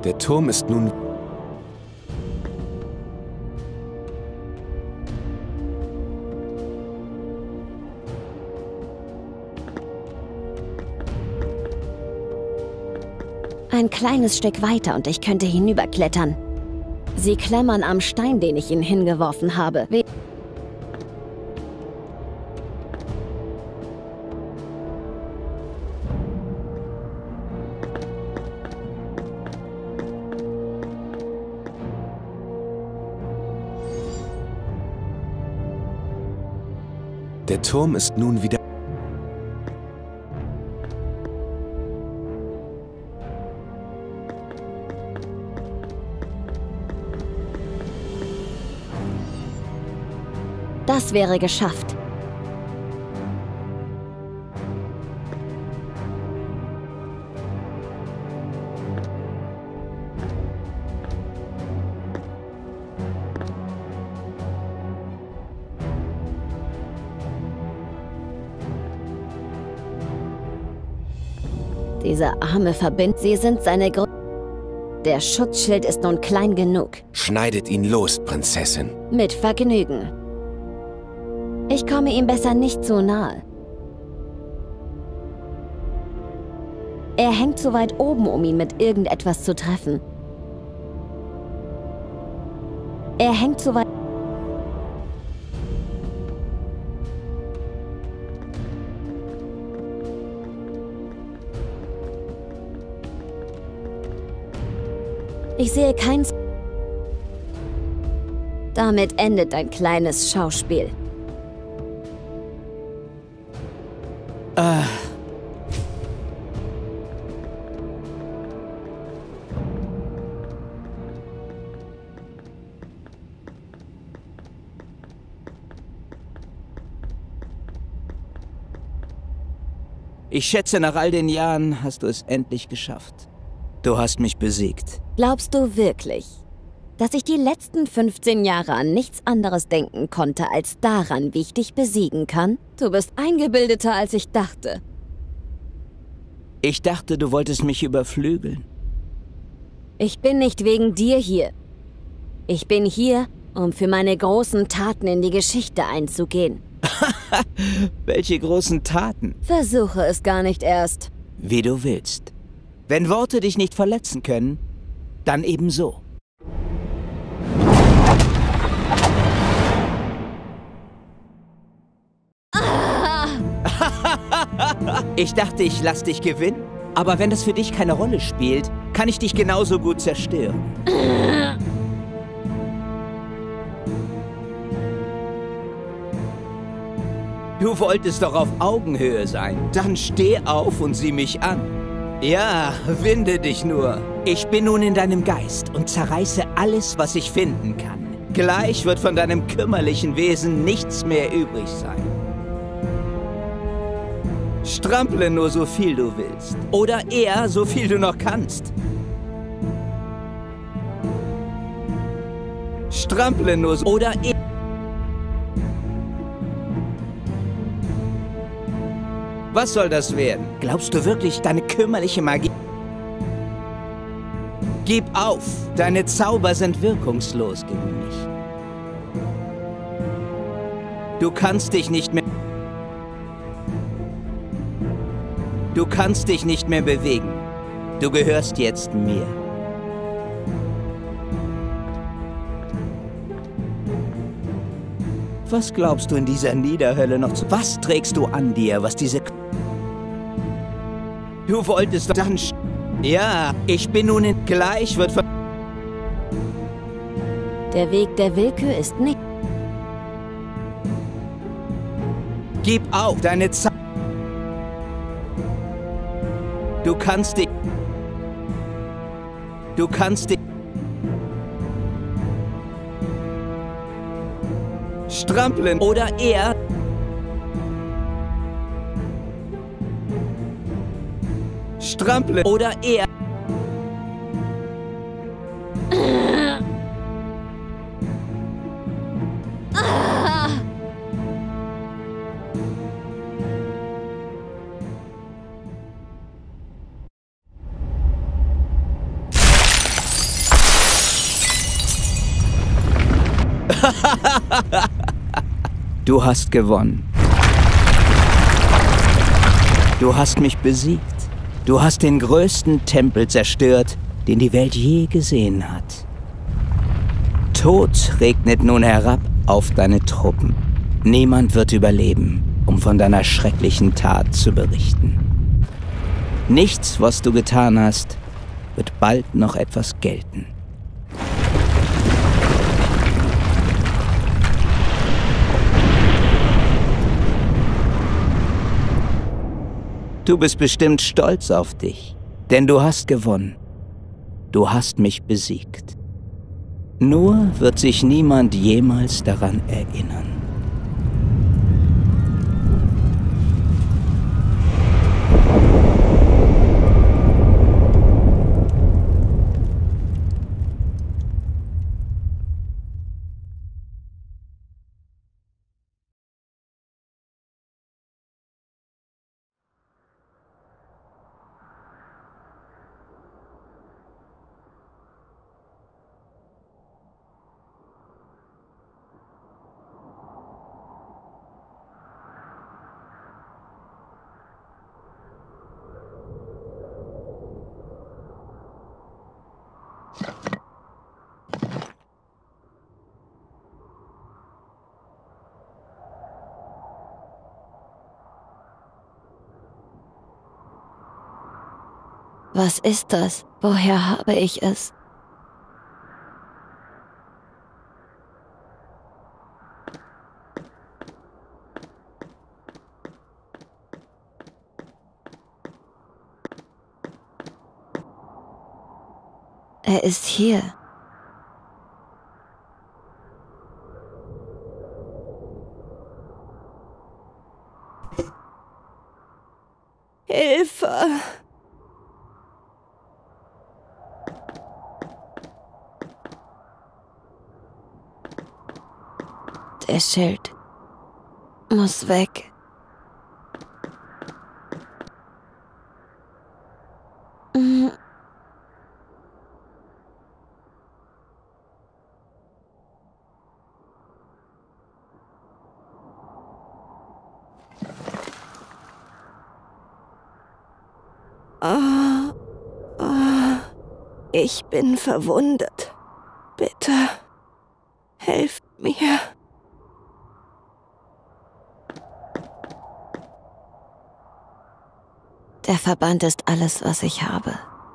Der Turm ist nun... Ein kleines Stück weiter und ich könnte hinüberklettern. Sie klammern am Stein, den ich ihnen hingeworfen habe. Der Turm ist nun wieder... Das wäre geschafft. Diese arme Verbind... Sie sind seine Grund... Der Schutzschild ist nun klein genug. Schneidet ihn los, Prinzessin. Mit Vergnügen. Ich komme ihm besser nicht zu nahe. Er hängt zu weit oben, um ihn mit irgendetwas zu treffen. Er hängt zu weit... Ich sehe keins... Damit endet dein kleines Schauspiel. Ich schätze, nach all den Jahren hast du es endlich geschafft. Du hast mich besiegt. Glaubst du wirklich, dass ich die letzten 15 Jahre an nichts anderes denken konnte, als daran, wie ich dich besiegen kann? Du bist eingebildeter, als ich dachte. Ich dachte, du wolltest mich überflügeln. Ich bin nicht wegen dir hier. Ich bin hier, um für meine großen Taten in die Geschichte einzugehen. Welche großen Taten? Versuche es gar nicht erst. Wie du willst. Wenn Worte dich nicht verletzen können, dann ebenso. Ich dachte, ich lass dich gewinnen. Aber wenn das für dich keine Rolle spielt, kann ich dich genauso gut zerstören. Du wolltest doch auf Augenhöhe sein. Dann steh auf und sieh mich an. Ja, winde dich nur. Ich bin nun in deinem Geist und zerreiße alles, was ich finden kann. Gleich wird von deinem kümmerlichen Wesen nichts mehr übrig sein. Strample nur so viel du willst. Oder eher so viel du noch kannst. Strample nur so... Oder eher... Was soll das werden? Glaubst du wirklich, deine kümmerliche Magie... Gib auf! Deine Zauber sind wirkungslos gegen mich. Du kannst dich nicht mehr... Du kannst dich nicht mehr bewegen. Du gehörst jetzt mir. Was glaubst du in dieser Niederhölle noch zu... Was trägst du an dir, was diese... Du wolltest doch dann... Ja, ich bin nun in... Gleich wird von... Der Weg der Willkür ist nicht... Gib auf, deine Zeit... Du kannst dich... Du kannst dich... Strampeln oder eher... Strampeln oder eher... Du hast gewonnen. Du hast mich besiegt. Du hast den größten Tempel zerstört, den die Welt je gesehen hat. Tod regnet nun herab auf deine Truppen. Niemand wird überleben, um von deiner schrecklichen Tat zu berichten. Nichts, was du getan hast, wird bald noch etwas gelten. Du bist bestimmt stolz auf dich, denn du hast gewonnen. Du hast mich besiegt. Nur wird sich niemand jemals daran erinnern. Was ist das? Woher habe ich es? Er ist hier. Hilfe! Der Schild muss weg. Ich bin verwundet. Bitte, helft mir. Der Verband ist alles, was ich habe.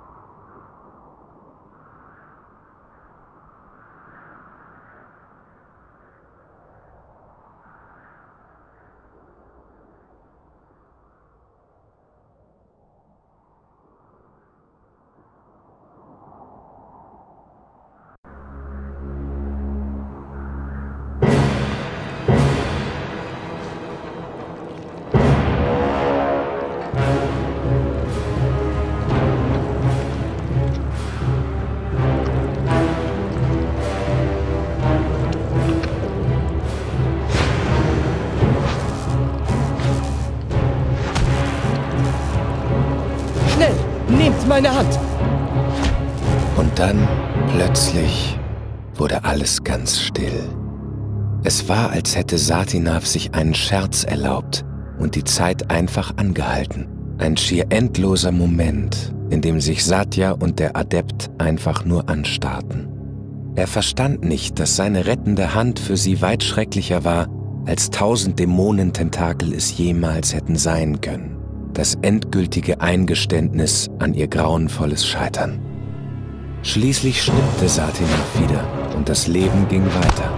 Nehmt meine Hand! Und dann, plötzlich, wurde alles ganz still. Es war, als hätte Satinav sich einen Scherz erlaubt und die Zeit einfach angehalten. Ein schier endloser Moment, in dem sich Satya und der Adept einfach nur anstarrten. Er verstand nicht, dass seine rettende Hand für sie weit schrecklicher war, als 1000 Dämonententakel es jemals hätten sein können. Das endgültige Eingeständnis an ihr grauenvolles Scheitern. Schließlich schnippte Satinav wieder und das Leben ging weiter.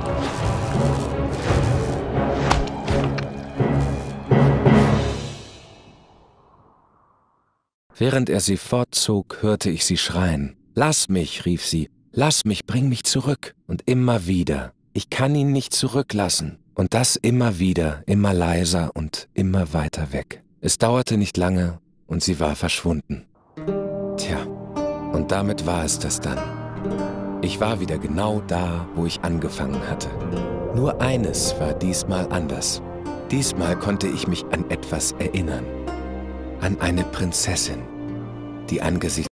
Während er sie fortzog, hörte ich sie schreien. »Lass mich«, rief sie, »lass mich, bring mich zurück.« Und immer wieder. Ich kann ihn nicht zurücklassen. Und das immer wieder, immer leiser und immer weiter weg. Es dauerte nicht lange und sie war verschwunden. Tja, und damit war es das dann. Ich war wieder genau da, wo ich angefangen hatte. Nur eines war diesmal anders. Diesmal konnte ich mich an etwas erinnern. An eine Prinzessin, die angesichts